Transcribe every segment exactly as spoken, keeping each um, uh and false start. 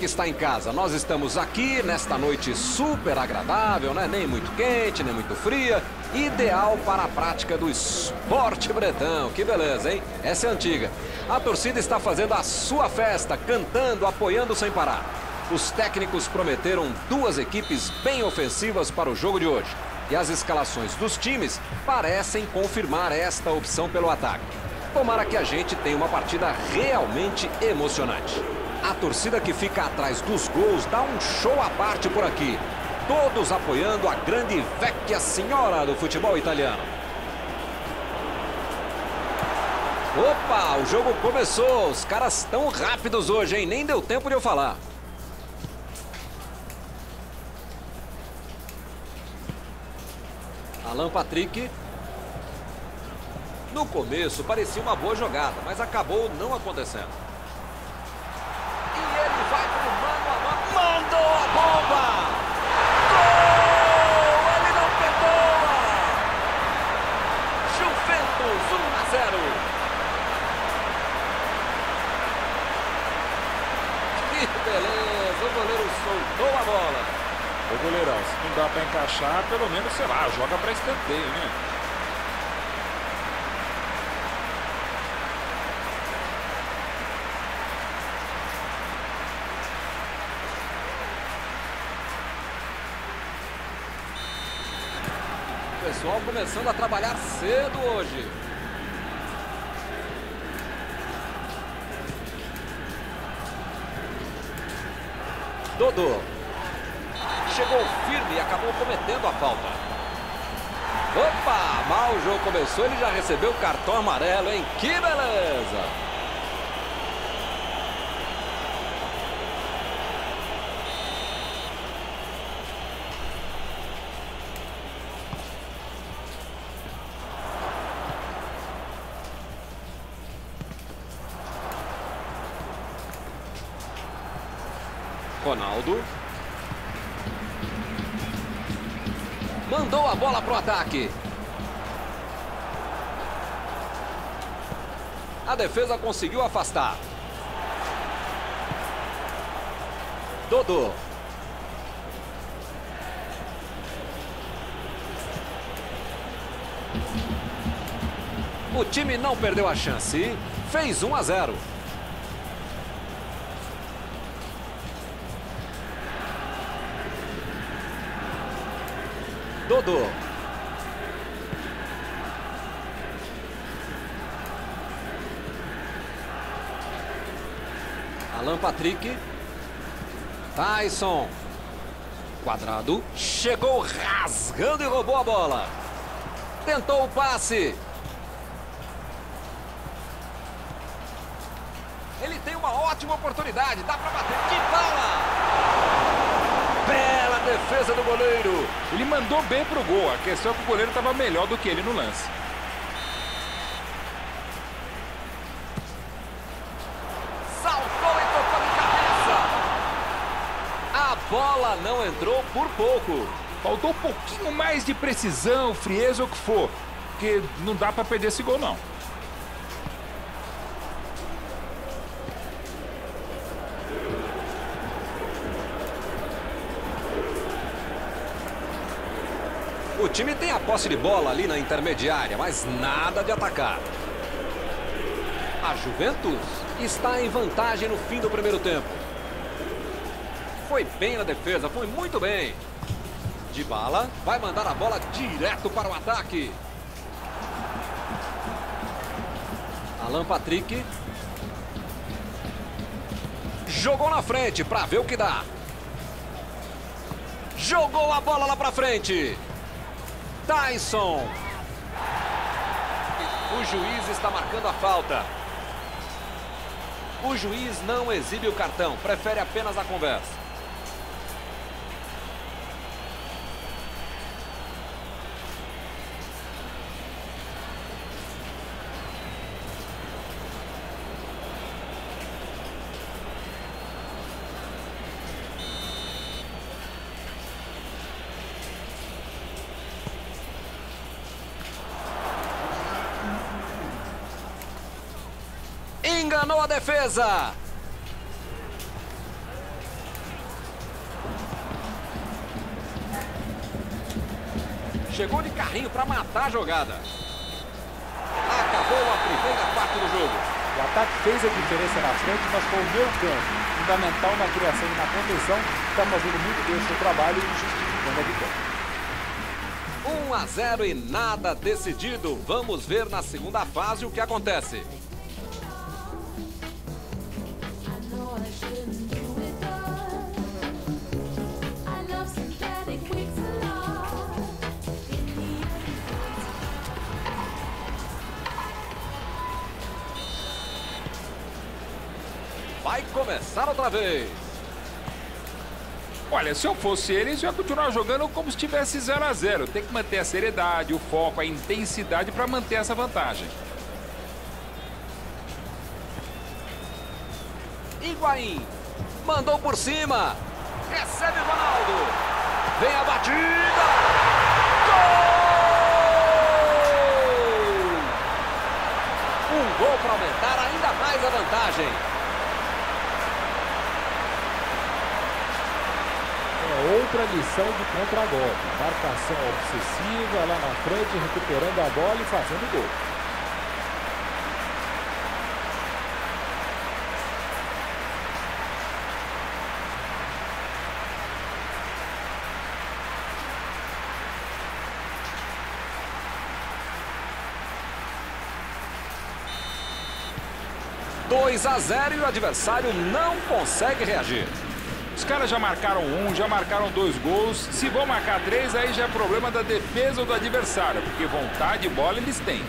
que está em casa. Nós estamos aqui nesta noite super agradável, né? Nem muito quente, nem muito fria. Ideal para a prática do esporte bretão. Que beleza, hein? Essa é antiga. A torcida está fazendo a sua festa, cantando, apoiando sem parar. Os técnicos prometeram duas equipes bem ofensivas para o jogo de hoje. E as escalações dos times parecem confirmar esta opção pelo ataque. Tomara que a gente tenha uma partida realmente emocionante. A torcida que fica atrás dos gols dá um show à parte por aqui. Todos apoiando a grande vecchia senhora do futebol italiano. Opa, o jogo começou. Os caras estão rápidos hoje, hein? Nem deu tempo de eu falar. Alan Patrick. No começo parecia uma boa jogada, mas acabou não acontecendo. E ele vai pro mano a mano. Mandou a bomba! Gol! Ele não perdoa! Juventus um a zero. Que beleza! O goleiro soltou a bola. Ô goleirão, se não dá pra encaixar, pelo menos, sei lá, joga pra escanteio, né? O pessoal começando a trabalhar cedo hoje. Dodô. Chegou firme e acabou cometendo a falta. Opa, mal o jogo começou, ele já recebeu o cartão amarelo, hein? Que beleza! Ronaldo. Mandou a bola pro ataque. A defesa conseguiu afastar. Dodô. O time não perdeu a chance. Fez um a zero. Dodô. Alan Patrick. Tyson. Quadrado. Chegou rasgando e roubou a bola. Tentou o passe. Ele tem uma ótima oportunidade. Dá para bater. Que bala! Bela defesa do goleiro. Ele mandou bem pro gol. A questão é que o goleiro estava melhor do que ele no lance. Saltou e tocou de cabeça. A bola não entrou por pouco. Faltou um pouquinho mais de precisão, frieza ou o que for. Porque não dá para perder esse gol, não. O time tem a posse de bola ali na intermediária, mas nada de atacar. A Juventus está em vantagem no fim do primeiro tempo. Foi bem na defesa, foi muito bem. Dybala vai mandar a bola direto para o ataque. Alan Patrick. Jogou na frente para ver o que dá. Jogou a bola lá para frente. Tyson. O juiz está marcando a falta. O juiz não exibe o cartão, prefere apenas a conversa. Enganou a defesa. Chegou de carrinho para matar a jogada. Acabou a primeira parte do jogo. O ataque fez a diferença na frente, mas foi o meio campo, fundamental na criação e na contenção, está fazendo muito bem o seu trabalho e justificando a vitória. um a zero e nada decidido. Vamos ver na segunda fase o que acontece. Vai começar outra vez. Olha, se eu fosse eles, eu ia continuar jogando como se estivesse zero a zero. Tem que manter a seriedade, o foco, a intensidade para manter essa vantagem. Higuaín mandou por cima. Recebe o Ronaldo. Vem a batida. Gol! Um gol para aumentar ainda mais a vantagem. Outra lição de contra-golpe. Marcação obsessiva lá na frente, recuperando a bola e fazendo gol. dois a zero e o adversário não consegue reagir. Os caras já marcaram um, já marcaram dois gols. Se vão marcar três, aí já é problema da defesa ou do adversário, porque vontade de bola eles têm.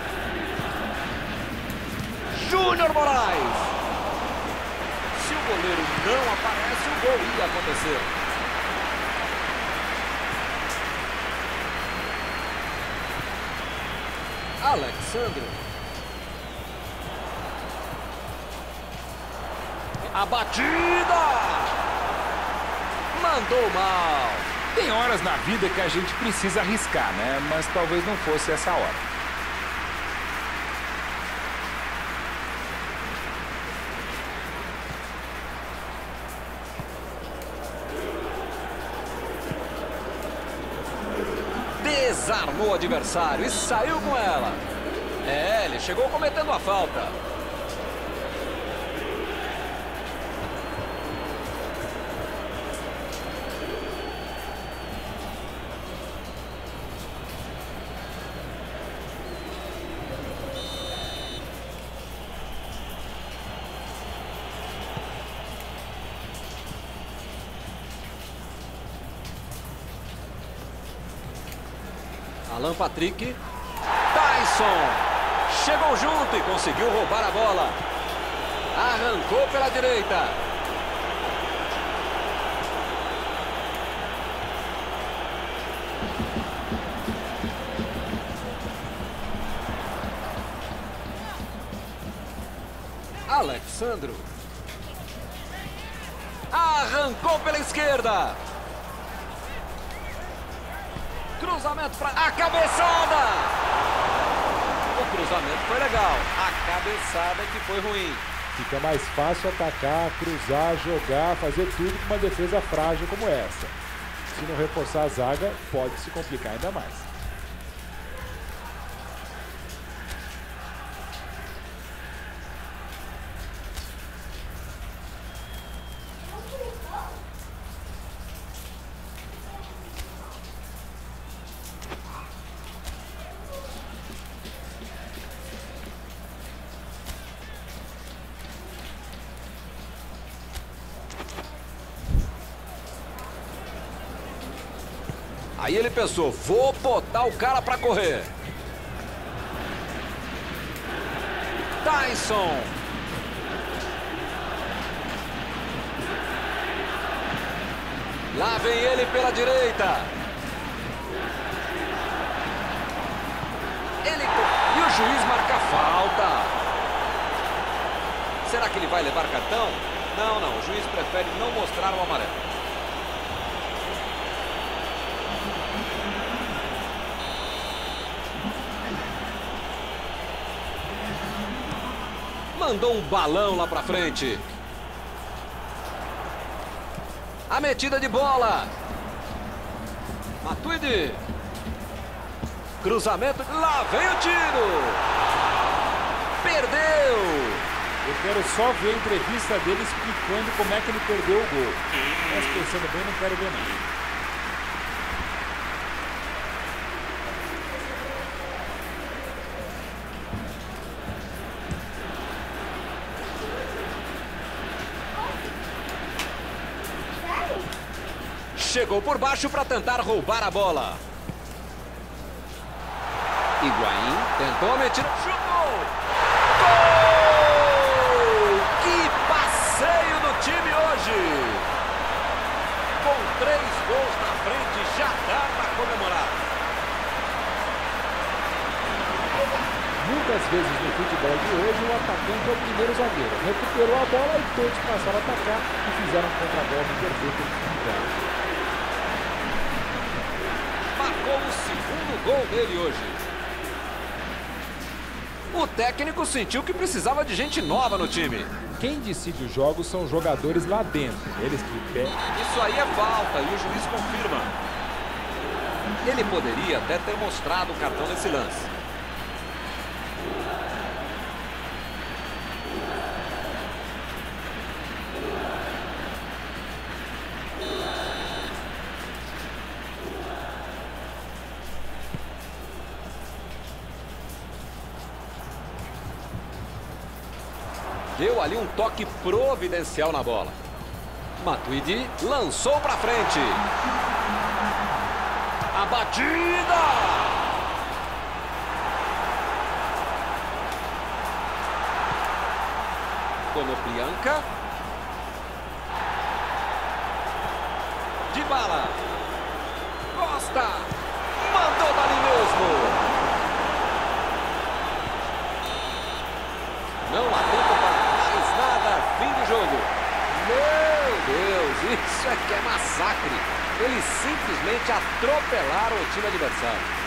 Júnior Moraes. Se o goleiro não aparece, o gol ia acontecer. Alexandre. A batida! Mandou mal. Tem horas na vida que a gente precisa arriscar, né? Mas talvez não fosse essa hora. Desarmou o adversário e saiu com ela. É, ele chegou cometendo a falta. Alan Patrick. Tyson. Chegou junto e conseguiu roubar a bola. Arrancou pela direita. Alexandro. Arrancou pela esquerda. Cruzamento para a cabeçada. O cruzamento foi legal. A cabeçada que foi ruim. Fica mais fácil atacar, cruzar, jogar, fazer tudo com uma defesa frágil como essa. Se não reforçar a zaga, pode se complicar ainda mais. Aí ele pensou, vou botar o cara para correr. Tyson. Lá vem ele pela direita. Ele... E o juiz marca falta. Será que ele vai levar cartão? Não, não. O juiz prefere não mostrar o amarelo. Mandou um balão lá pra frente. A metida de bola. Matuidi. Cruzamento, lá vem o tiro. Perdeu. Eu quero só ver a entrevista dele explicando como é que ele perdeu o gol. Mas pensando bem, não quero ver não. Chegou por baixo para tentar roubar a bola. Higuaín tentou a metida, chutou! Gol! Que passeio do time hoje! Com três gols na frente, já dá para comemorar. Muitas vezes no futebol de hoje, o atacante é o primeiro zagueiro. Recuperou a bola e todos passaram a atacar e fizeram um contra-golpe perfeito no lugar. Marcou o segundo gol dele hoje. O técnico sentiu que precisava de gente nova no time. Quem decide os jogos são os jogadores lá dentro. Eles que pé. Isso aí é falta e o juiz confirma. Ele poderia até ter mostrado o cartão nesse lance. Deu ali um toque providencial na bola. Matuidi lançou para frente. A batida! Konoplyanka. Dybala. Costa. Mandou dali mesmo. Não há tempo para mais nada. Fim do jogo. Meu Deus, isso é que é massacre. Eles simplesmente atropelaram o time adversário.